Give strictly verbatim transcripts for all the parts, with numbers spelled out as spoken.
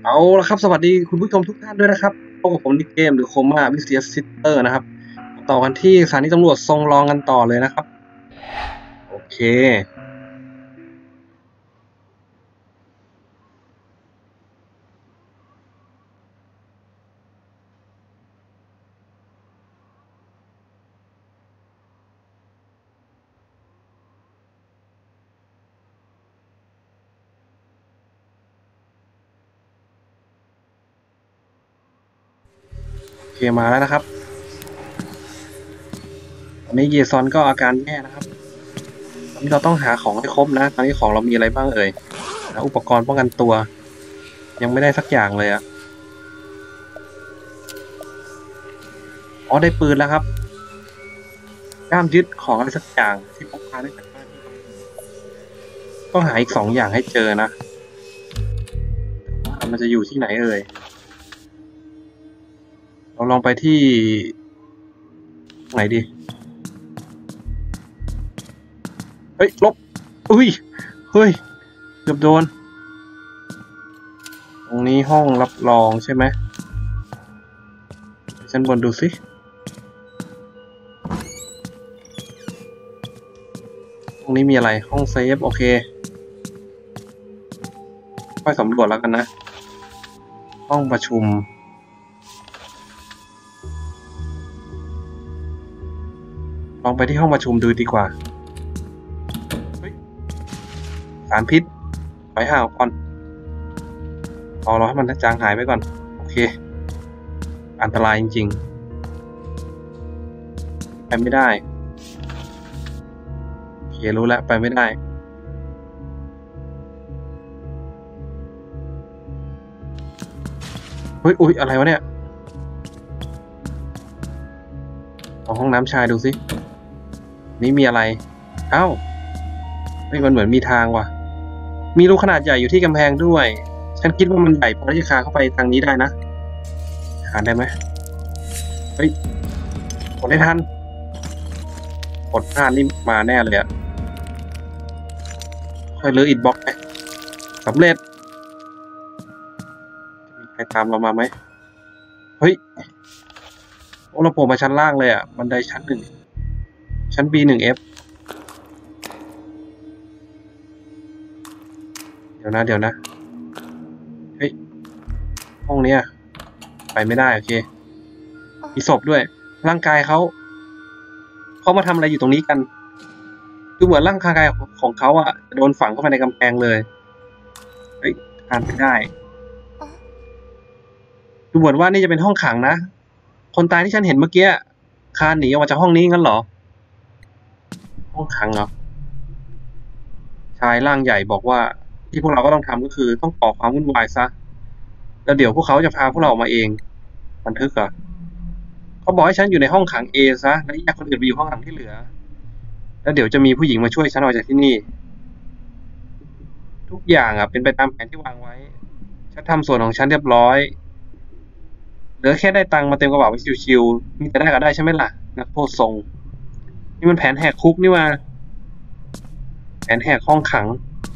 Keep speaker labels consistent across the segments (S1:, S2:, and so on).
S1: เอาละครับสวัสดีคุณผู้ชมทุกท่านด้วยนะครับพบกับผมในเกมหรือโคม่าวิสเซียสซิสเตอร์นะครับต่อกันที่สถานีตำรวจทรงรองกันต่อเลยนะครับโอเคโอเคมาแล้วนะครับตอนนี้เยซอนก็อาการแย่นะครับตอนนี้เราต้องหาของให้ครบนะตอนนี้ของเรามีอะไรบ้างเอ่ยหาอุปกรณ์ป้องกันตัวยังไม่ได้สักอย่างเลยอะอ๋อได้ปืนแล้วครับด้ามยึดของอะไรสักอย่างที่พกพาได้จากบ้านต้องหาอีกสองอย่างให้เจอนะมันจะอยู่ที่ไหนเอ่ยเราลองไปที่ไหนดีเฮ้ยลบอุ้ยเฮ้ยเกือบโดนตรงนี้ห้องรับรองใช่ไหมชั้นบนดูสิตรงนี้มีอะไรห้องเซฟโอเคค่อยสำรวจแล้วกันนะห้องประชุมลองไปที่ห้องประชุมดูดีกว่าสารพิษไปหาก่อนรอรอให้มันจางหายไปก่อนโอเคอันตรายจริงๆไปไม่ได้โอเครู้แล้วไปไม่ได้เฮ้ยอุ๊ยอะไรวะเนี่ยลองห้องน้ำชายดูสินี่มีอะไรเอ้าเฮ้ยมันเหมือนมีทางว่ะมีรูขนาดใหญ่อยู่ที่กำแพงด้วยฉันคิดว่ามันใหญ่พอที่จะคาเข้าไปทางนี้ได้นะคานได้ไหมเฮ้ยกดได้ทันกดพลาดนี่มาแน่เลยอะค่อยเลืออิดบล็อกไปสำเร็จมีใครตามเรามาไหมเฮ้ยโอ้เราโผล่มาชั้นล่างเลยอะบันไดชั้นหนึ่งชั้น บี หนึ่ง เอฟ เดี๋ยวนะเดี๋ยวนะเฮ้ยห้องเนี้ยไปไม่ได้โอเคมีศพด้วยร่างกายเขาเขามาทำอะไรอยู่ตรงนี้กันดูเหมือนร่างกายของเขาอะจะโดนฝังเข้าไปในกำแพงเลยเฮ้ยผ่านไปได้ดูเหมือนว่านี่จะเป็นห้องขังนะคนตายที่ฉันเห็นเมื่อกี้คลานหนีออกมาจากห้องนี้งั้นเหรอห้องขังเหรอชายร่างใหญ่บอกว่าที่พวกเราก็ต้องทำก็คือต้องก่อความวุ่นวายซะแล้วเดี๋ยวพวกเขาจะพาพวกเราออกมาเองบันทึกเหรอเขาบอกให้ฉันอยู่ในห้องขัง A ซะแล้วแยกคนอื่นไปอยู่ห้องขังที่เหลือแล้วเดี๋ยวจะมีผู้หญิงมาช่วยฉันออกจากที่นี่ทุกอย่างอ่ะเป็นไปตามแผนที่วางไว้ฉันทำส่วนของฉันเรียบร้อยเหลือแค่ได้ตังค์มาเต็มกระเป๋าไปชิวๆมีแต่ได้ก็ได้ใช่ไหมล่ะนักโทษทรงนี่มันแผนแหกคุกนี่มาแผนแหกห้องขัง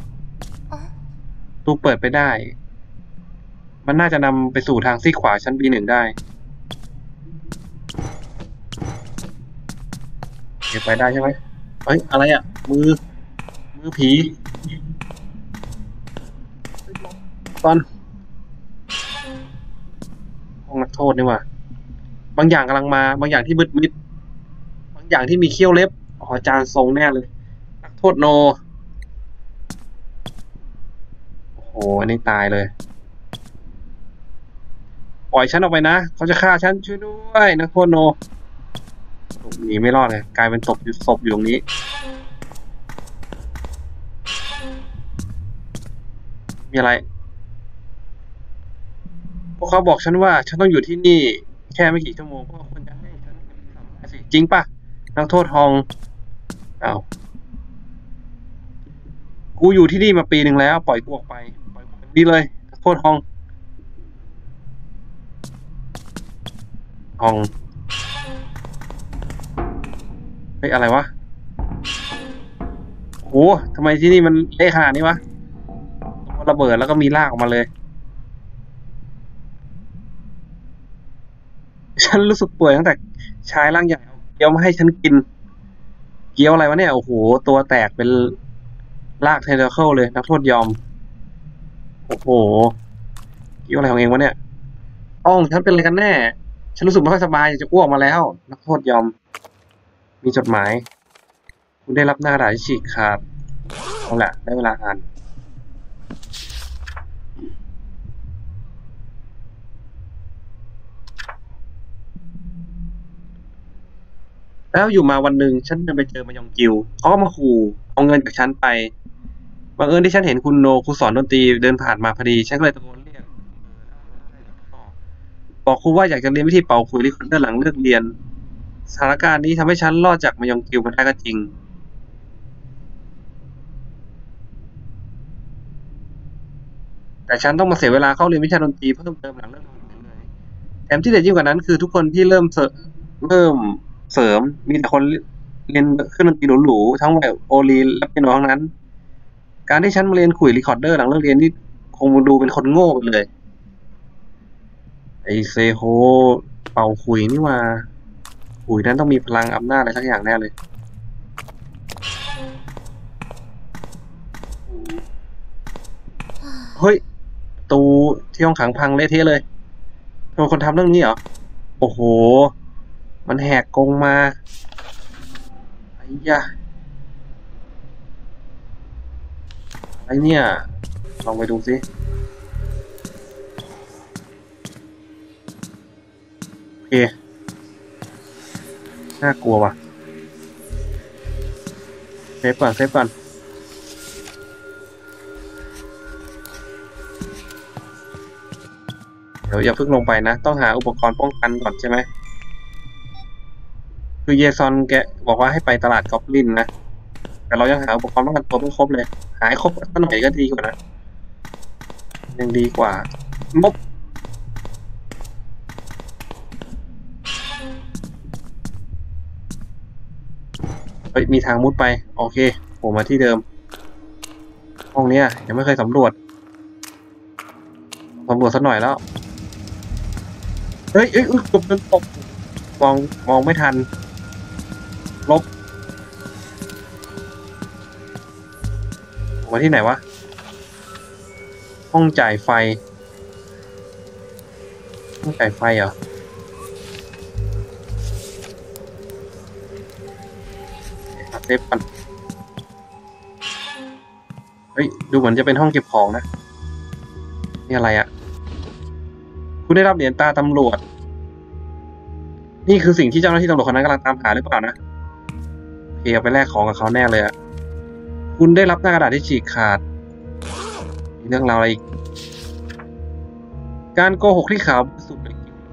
S1: ตู้เปิดไปได้มันน่าจะนำไปสู่ทางซีกขวาชั้น บี หนึ่ง ได้เก็บไปได้ใช่ไหมเฮ้ยอะไรอ่ะมือมือผีตอนห้องนักโทษนี่ว่ะบางอย่างกำลังมาบางอย่างที่มืดมิดบางอย่างที่มีเขี้ยวเล็บอ๋ออาจารย์ทรงแน่เลยนักโทษโนโอ้โหอันนี้ตายเลยปล่อยฉันออกไปนะเขาจะฆ่าฉันช่วยด้วยนักโทษโนหนีไม่รอดเลยกลายเป็นศพอยู่ศพอยู่ตรงนี้มีอะไรพวกเขาบอกฉันว่าฉันต้องอยู่ที่นี่แค่ไม่กี่ชั่วโมงเพราะคนจะให้ฉันสิจริงป่ะนักโทษฮองอ้าวกูอยู่ที่นี่มาปีหนึ่งแล้วปล่อยกูออกไปปล่อยกูแบบนี้เลยนักโทษฮองฮองเฮ้ยอะไรวะโหทำไมที่นี่มันเละขนาดนี้วะระเบิดแล้วก็มีลากออกมาเลยนรู้สึกป่วยตั้งแต่ชายร่างใหญ่เอาเกี๊ยวมาให้ฉันกินเกี๊ยวอะไรวะเนี่ยโอ้โหตัวแตกเป็นลากเทนเทเคิลเลยนักโทษยอมโอ้โหเกี๊ยวอะไรของเองวะเนี่ยอ้องฉันเป็นอะไรกันแน่ฉันรู้สึกไม่ค่อยสบายอยากจะอ้วกมาแล้วนักโทษยอมมีจดหมายคุณได้รับหน้ากระดาษที่ฉีกขาดเอาละได้เวลาอ่านแล้วอยู่มาวันหนึ่งฉันเดินไปเจอมายองกิวเขาก็มาขู่เอาเงินจากฉันไปบังเอิญที่ฉันเห็นคุณโนครูสอนดนตรีเดินผ่านมาพอดีฉันก็เลยตะโกนเรียกบอกครูว่าอยากจะเรียนวิธีเป่าขลุ่ยรีคอร์เดอร์หลังเลิกเรียนสถานการณ์นี้ทำให้ฉันรอดจากมายองกิวมาได้ก็จริงแต่ฉันต้องมาเสียเวลาเข้าเรียนวิชาดนตรีเพิ่มเติมหลังเลิกเรียนเลยแถมที่เด็ดยิ่งกว่านั้นคือทุกคนที่เริ่มเสริมเริ่มเสริมมีแต่คนเรียนเครื่องดนตรีหรูๆทั้งแบบโอลีและเปียโนทั้งนั้นการที่ฉันมาเรียนขลุ่ยรีคอร์เดอร์หลังเลิกเรียนนี่คงดูเป็นคนโง่ไปเลยไอเซโฮเป่าขลุ่ยนี่ว่าขลุ่ยนั้นต้องมีพลังอำนาจอะไรสักอย่างแน่เลยเฮ้ยประตูที่ห้องขังพังเละเทะเลยเป็นคนทำเรื่องนี้เหรอโอ้โหมันแหกกรงมาไอ้ยะอะไรเนี่ยลองไปดูสิโอเคน่ากลัวว่ะเซฟก่อนเซฟก่อนเดี๋ยวอย่าเพิ่งลงไปนะต้องหาอุปกรณ์ป้องกันก่อนใช่ไหมคือเยซอนแกบอกว่าให้ไปตลาดกอบลินนะแต่เรายังหาอุปกรณ์ป้องกันตัวไม่ครบเลยหาให้ครบสักหน่อยก็ดีกว่านะยังดีกว่ามบเฮ้ยมีทางมุดไปโอเคผมมาที่เดิมห้องเนี้ยยังไม่เคยสำรวจสำรวจสักหน่อยแล้วเฮ้ยเอ้ยอุ๊ยเกือบโดนตกมองมองไม่ทันลบมาที่ไหนวะห้องจ่ายไฟห้องจ่ายไฟเหรอเซฟกันเฮ้ยดูเหมือนจะเป็นห้องเก็บของนะนี่อะไรอะคุณได้รับเหรียญตาตำรวจนี่คือสิ่งที่เจ้าหน้าที่ตำรวจคนนั้นกำลังตามหาหรือเปล่านะโอเคเอาไปแลกของกับเขาแน่เลยอะคุณได้รับหน้ากระดาษที่ฉีกขาดมีเรื่องราวอะไรอีกการโกหกที่ขาวสุด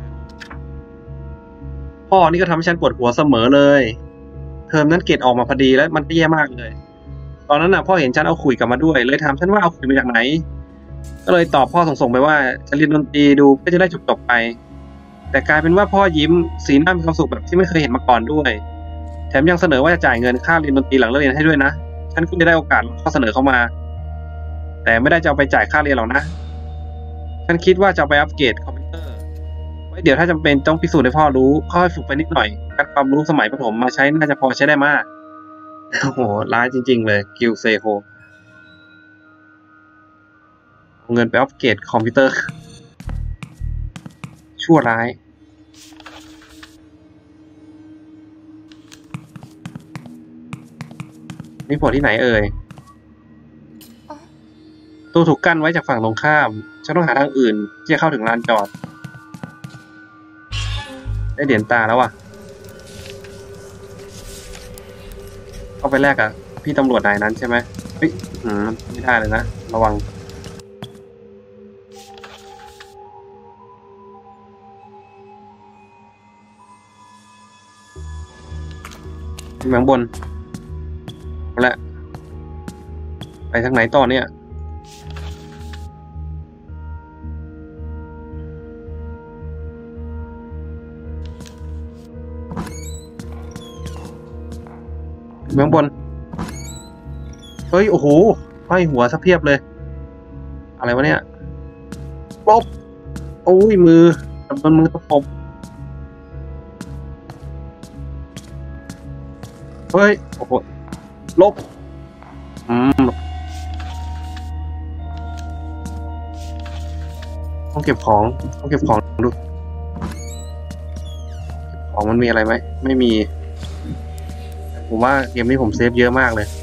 S1: พ่อนี่ก็ทำให้ฉันปวดหัวเสมอเลยเทอมนั้นเกรดออกมาพอดีแล้วมันแย่มากเลยตอนนั้นน่ะพ่อเห็นฉันเอาขลุ่ยกลับมาด้วยเลยถามฉันว่าเอาขลุ่ยมาจากไหนก็เลยตอบพ่อส่งๆไปว่าจะเรียนดนตรีดูเพื่อจะได้จบๆไปแต่กลายเป็นว่าพ่อยิ้มสีหน้ามีความสุขแบบที่ไม่เคยเห็นมาก่อนด้วยแถมยังเสนอว่าจะจ่ายเงินค่าเรียนดนตรีหลังเลิกเรียนให้ด้วยนะฉันก็ได้โอกาสข้อเสนอเข้ามาแต่ไม่ได้จะเอาไปจ่ายค่าเรียนหรอกนะฉันคิดว่าจะเอาไปอัปเกรดคอมพิวเตอร์ไว้เดี๋ยวถ้าจำเป็นต้องพิสูจน์ให้พ่อรู้ค่อยฝึกไปนิดหน่อยการความรู้สมัยประถมมาใช้น่าจะพอใช้ได้มากโอ้โหร้ายจริงๆเลยกิลเซโฮเอาเงินไปอัปเกรดคอมพิวเตอร์ชั่วร้ายนี่โผล่ที่ไหนเอ่ยตู้ถูกกั้นไว้จากฝั่งตรงข้ามฉันต้องหาทางอื่นที่จะเข้าถึงลานจอดได้เหรียญตาแล้วว่ะเข้าไปแลกกับพี่ตำรวจนายนั้นใช่ไหมเฮ้ยอืมไม่ได้เลยนะระวังขึ้นมาข้างบนเอาละไปทางไหนต่อเนี่ยขึ้นมาข้างบนเฮ้ยโอ้โหห้อยหัวซะเพียบเลยอะไรวะเนี่ยปบโอ้ยมือโดนมือตะปบเฮ้ยโอ้โหลบอืมต้องเก็บของต้องเก็บของดูของมันมีอะไรไหมไม่มีผมว่าเกมนี้ผมเซฟเยอะมากเลย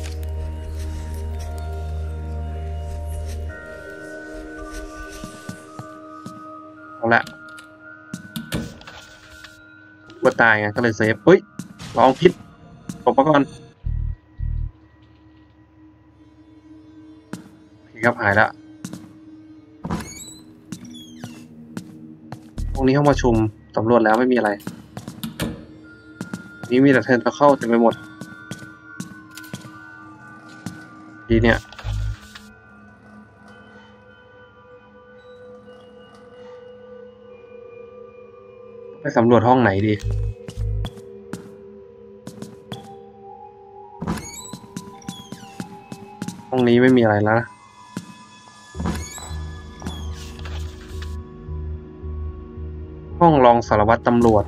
S1: เอาละว่าตายไงก็เลยเซฟเฮ้ยลองพิษตบมาก่อนโอเคครับหายละตรงนี้ห้องประชุมสำรวจแล้วไม่มีอะไรนี่มีแต่เทนตะเข้าเต็มไปหมดทีเนี้ยไปสำรวจห้องไหนดีห้องนี้ไม่มีอะไรแล้วนะห้องรองสารวัตรตำรวจ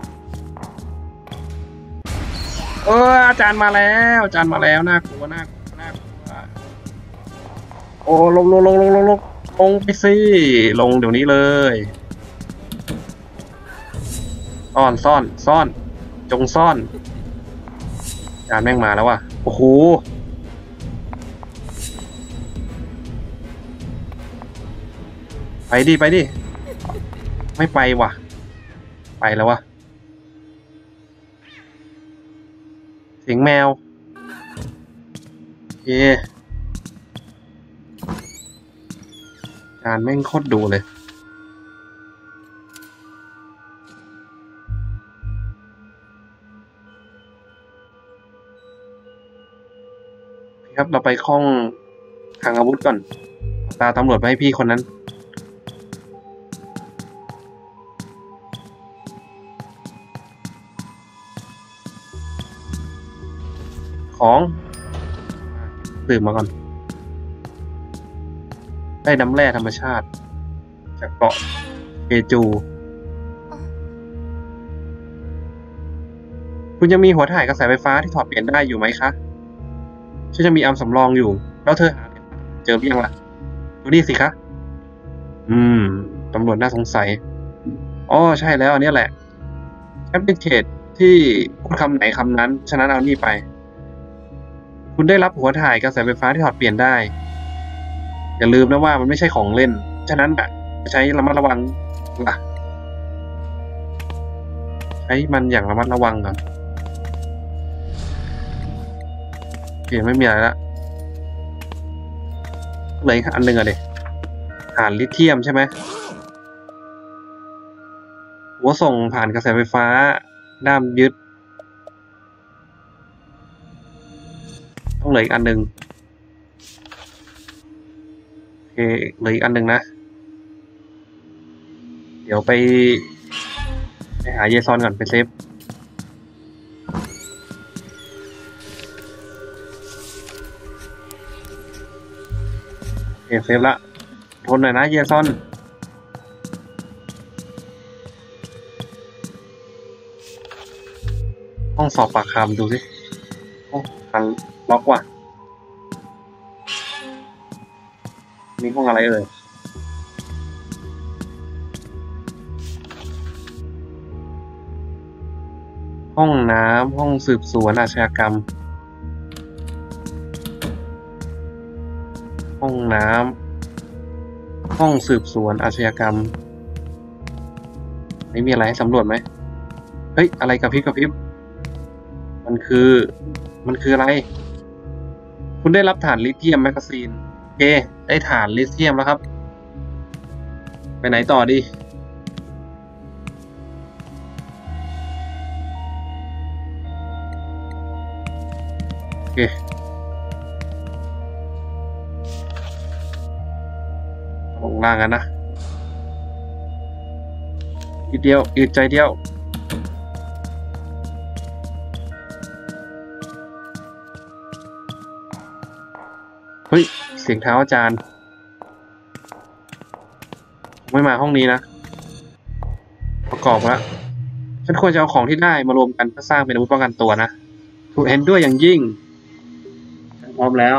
S1: เอออาจารย์มาแล้วอาจารย์มาแล้วน่ากลัวน่ากลัวน่ากลัวโอ้ลงลงลงลงลงลงลงไปสิลงเดี๋ยวนี้เลยซ่อนซ่อนซ่อนจงซ่อนอาจารย์แม่งมาแล้วว่ะโอ้โหไปดิไปดิไม่ไปว่ะไปแล้ววะเสียงแมวโอเคอาจารย์แม่งโคตรดูเลยครับเราไปห้องทางอาวุธก่อนตาตำรวจไปให้พี่คนนั้นของดื่มมาก่อนได้น้ำแร่ธรรมชาติจากเกาะเกจูคุณยังมีหัวถ่ายกระแสไฟฟ้าที่ถอดเปลี่ยนได้อยู่ไหมคะฉันจะมีอัมสำรองอยู่แล้วเธอหาเจอหรือยังล่ะดูนี่สิคะอืมตำรวจน่าสงสัยอ๋อใช่แล้วอันนี้แหละฉันเป็นเขตที่พูดคำไหนคำนั้นฉะนั้นเอานี่ไปคุณได้รับหัวถ่ายกระแสไฟฟ้าที่ถอดเปลี่ยนได้อย่าลืมนะว่ามันไม่ใช่ของเล่นฉะนั้นอ่ะใช้ระมัดระวังล่ะใช้มันอย่างระมัดระวังก่อนโอเคไม่มีอะไรละเลยอันหนึ่งอะเด็ถ่านลิเธียมใช่ไหมหัวส่งผ่านกระแสไฟฟ้าด้ามยึดต้องเหลืออีกอันหนึ่งโอเคเหลืออีกอันหนึ่งนะเดี๋ยวไปไปหาเยซอนก่อนไปเซฟโอเคเซฟละทนหน่อยนะเยซอนห้องสอบปากคำดูสิโอ้ทันล็อกว่ะมีห้องอะไรเอ่ยห้องน้ำห้องสืบสวนอาชญากรรมห้องน้ำห้องสืบสวนอาชญากรรมไม่มีอะไรให้สำรวจไหมเฮ้ยอะไรกระพริบกระพริบมันคือมันคืออะไรคุณได้รับถ่านลิเธียมแมกกาซีนโอเคได้ถ่านลิเธียมแล้วครับไปไหนต่อดีโอเคลงล่างกันนะอีกเดียวอีกใจเดียวเฮ้ยเสียงเท้าอาจารย์ไม่มาห้องนี้นะประกอบแล้วฉันควรจะเอาของที่ได้มารวมกันเพื่อสร้างเป็นอาวุธป้องกันตัวนะถูกเห็นด้วยอย่างยิ่งพร้อมแล้ว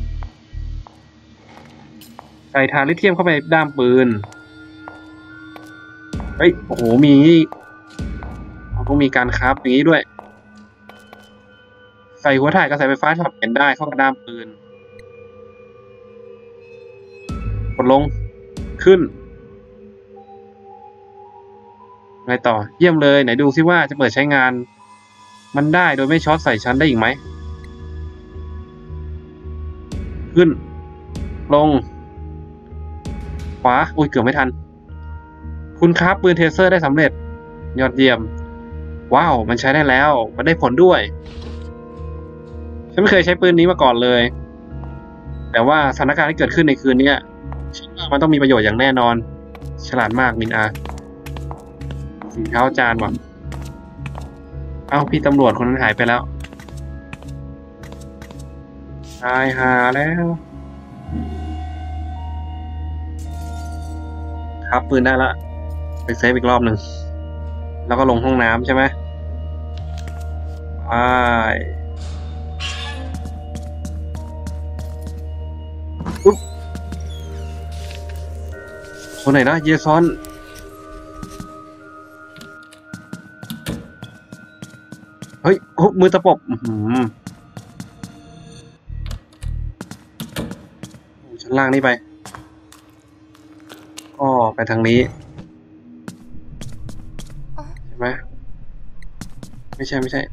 S1: ใส่ฐานลิเธียมเข้าไปด้ามปืนเฮ้ยโอ้โหมีต้องมีการคราฟอย่างนี้ด้วยใส่หัวถ่ายกระแสไฟฟ้าช็อตเปลี่ยนได้เข้ากับด้ามปืนกดลงขึ้นไงต่อเยี่ยมเลยไหนดูซิว่าจะเปิดใช้งานมันได้โดยไม่ช็อตใส่ชั้นได้อีกไหมขึ้นลงขวาอุ้ยเกือบไม่ทันคุณครับปืนเทเซอร์ได้สำเร็จยอดเยี่ยมว้าวมันใช้ได้แล้วมันได้ผลด้วยฉันไม่เคยใช้ปืนนี้มาก่อนเลยแต่ว่าสถานการณ์ที่เกิดขึ้นในคืนนี้ฉันว่ามันต้องมีประโยชน์อย่างแน่นอนฉลาดมากมินอาสีเท้าจานว่ะเอ้าพี่ตำรวจคนนั้นหายไปแล้วตายหาแล้วครับปืนได้ละไปเซฟอีกรอบหนึ่งแล้วก็ลงห้องน้ำใช่ไหมไปอุ๊บคนไหนนะเยซอนเฮ้ยมือตะปบชั้นล่างนี่ไปก็ไปทางนี้ใช่ไหมไม่ใช่ไม่ใช่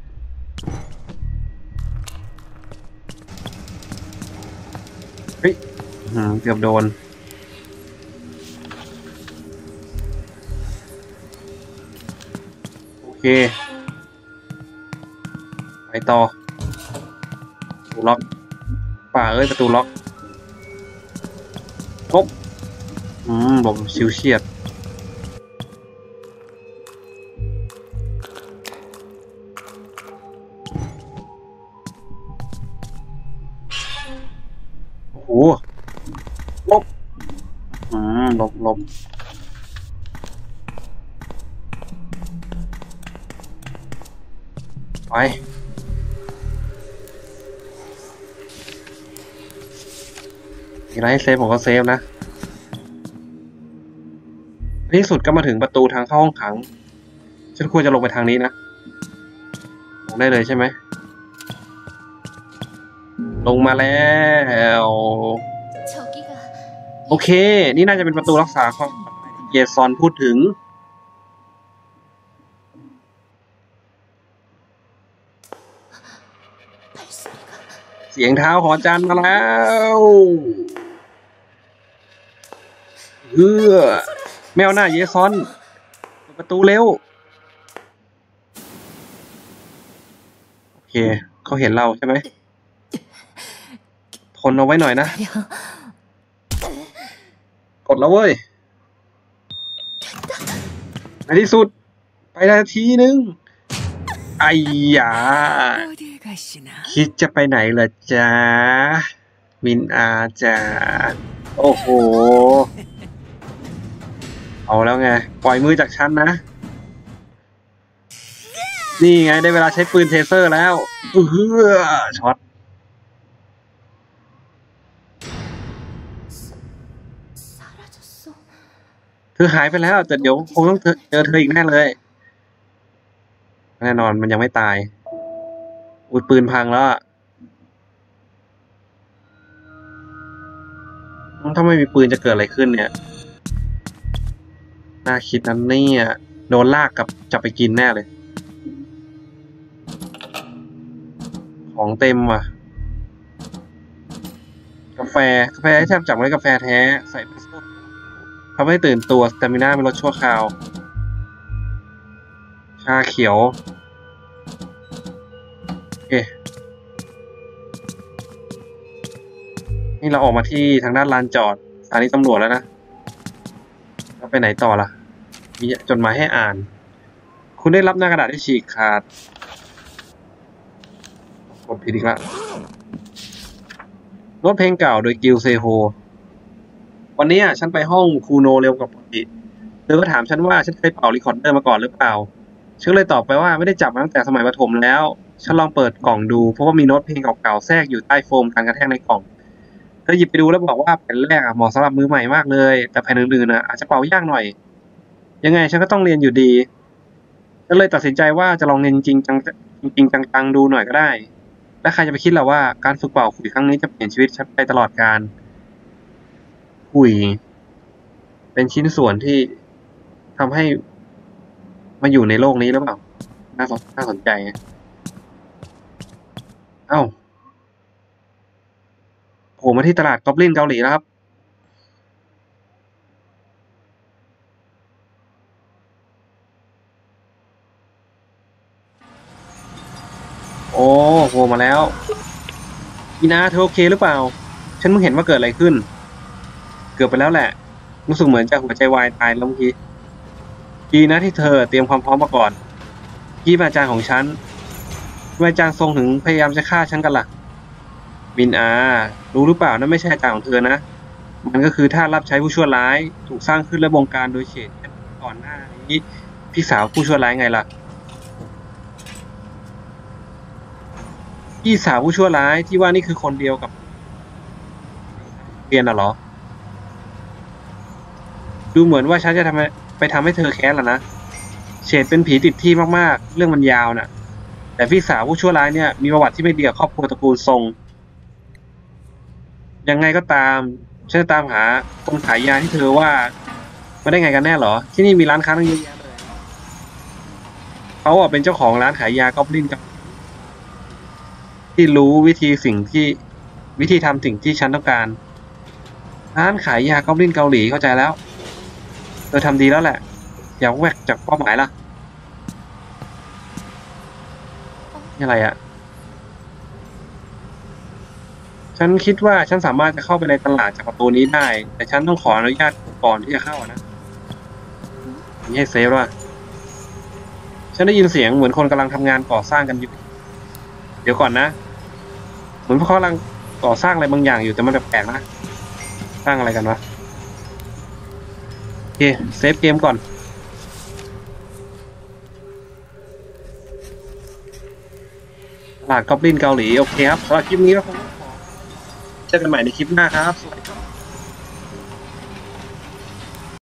S1: เฮ้ยเกือบโดนโอเคไปต่อประตูล็อกป่าเอ้ยประตูล็อกครบอืมผมชิวเฉียดโอ้โหลบอืมลบลบไปมีอะไรให้เซฟผมก็เซฟนะที่สุดก็มาถึงประตูทางเข้าห้องขังฉันควรจะลงไปทางนี้นะลงได้เลยใช่ไหมลงมาแล้วโอเคนี่น่าจะเป็นประตูรักษาความปลอดภัยที่เยซอนพูดถึงเสียงเท้าของอาจารย์มาแล้วเออแมวหน้าเยซอนเปิดประตูเร็วโอเคเขาเห็นเราใช่ไหมทนเอาไว้หน่อยนะกดแล้วเว้ยในที่สุดไปนาทีนึงไอ้ยาคิดจะไปไหนเหรอจ๊ะมินอาจ๊ะโอ้โหเอาแล้วไงปล่อยมือจากฉันนะนี่ไงได้เวลาใช้ปืนเทเซอร์แล้วเออช็อตเธอหายไปแล้วแต่เดี๋ยวคงต้องเจอเธออีกแน่เลยแน่นอนมันยังไม่ตายอุ้ยปืนพังแล้วถ้าไม่มีปืนจะเกิดอะไรขึ้นเนี่ยน่าคิดนั้นเนี่ยโดนลากกับจับไปกินแน่เลยของเต็มว่ะกาแฟกาแฟที่แทบจับไว้กาแฟแท้ใส่ทำให้ตื่นตัวสเตมิน่าเป็นลดชั่วคราวชาเขียวโอเคนี่เราออกมาที่ทางด้านลานจอดสถานีตำรวจแล้วนะเราไปไหนต่อล่ะมีจดหมายให้อ่านคุณได้รับหน้ากระดาษที่ฉีกขาดกดผิดอีกแล้วโน้ตเพลงเก่าโดยกิลเซโฮวันนี้ฉันไปห้องคูโนเร็วกว่าปกติเธอก็ถามฉันว่าฉันเคยเป่ารีคอร์ดเดอร์มาก่อนหรือเปล่าฉันเลยตอบไปว่าไม่ได้จับมาตั้งแต่สมัยประถมแล้วฉันลองเปิดกล่องดูเพราะว่ามีโน้ตเพลงเก่าๆแทรกอยู่ใต้โฟมการกระแทกในกล่องเธอหยิบไปดูแล้วบอกว่าแผ่นแรกอะเหมาะสำหรับมือใหม่มากเลยแต่แผ่นอื่นๆอะอาจจะเป่ายากหน่อยยังไงฉันก็ต้องเรียนอยู่ดีก็เลยตัดสินใจว่าจะลองเรียนจริงจังจริงๆจังๆดูหน่อยก็ได้และใครจะไปคิดล่ะว่าการฝึกเป่าขลุ่ยครั้งนี้จะเปลี่ยนชีวิตฉันไปตลอดกาลขลุ่ยเป็นชิ้นส่วนที่ทำให้มาอยู่ในโลกนี้หรือเปล่าน่าสนน่าสนใจเอ้าโผล่มาที่ตลาดกอบลินเกาหลีแล้วครับโอ้โผล่มาแล้วอีนาเธอโอเคหรือเปล่าฉันเพิ่งเห็นว่าเกิดอะไรขึ้นเกือบไปแล้วแหละรู้สึกเหมือนจะหัวใจวายตายแล้วเมื่อกี้ดีนะที่เธอเตรียมความพร้อมมาก่อนพี่เป็นอาจารย์ของฉันทำไมอาจารย์ทรงถึงพยายามจะฆ่าฉันกันล่ะมินอารู้หรือเปล่านั่นไม่ใช่อาจารย์ของเธอนะมันก็คือท่ารับใช้ผู้ชั่วร้ายถูกสร้างขึ้นและบงการโดยเฉดก่อนหน้านี้พี่สาวผู้ชั่วร้ายไงล่ะพี่สาวผู้ชั่วร้ายที่ว่านี่คือคนเดียวกับเรียนน่ะเหรอดูเหมือนว่าฉันจะทำให้ไปทำให้เธอแค้นล่ะนะเฉดเป็นผีติดที่มากๆเรื่องมันยาวน่ะแต่พี่สาวผู้ชั่วร้ายเนี่ยมีประวัติที่ไม่ดีกับครอบครัวตระกูลทรงยังไงก็ตามฉันจะตามหาคนขายยาที่เธอว่ามาได้ไงกันแน่เหรอที่นี่มีร้านค้าตั้งเยอะแยะเลยเขาอ่ะเป็นเจ้าของร้านขายยากอบลินกับที่รู้วิธีสิ่งที่วิธีทำสิ่งที่ฉันต้องการร้านขายยากอบลินเกาหลีเข้าใจแล้วเธอทำดีแล้วแหละอย่าแวกจากเป้าหมายล่ะนี่อะไรอ่ะฉันคิดว่าฉันสามารถจะเข้าไปในตลาดจากประตูนี้ได้แต่ฉันต้องขออนุญาตก่อนที่จะเข้านะนี่ให้เซฟว่ะฉันได้ยินเสียงเหมือนคนกำลังทำงานก่อสร้างกันอยู่เดี๋ยวก่อนนะเหมือนพวกเขากำลังก่อสร้างอะไรบางอย่างอยู่แต่มันแปลกๆนะสร้างอะไรกันวะโอเคเซฟเกมก่อนตลาดกอบลินเกาหลีโอเคครับสำหรับคลิปนี้ก็คงต้องขอเจอกันใหม่ในคลิปหน้าครับสวัสดีครับ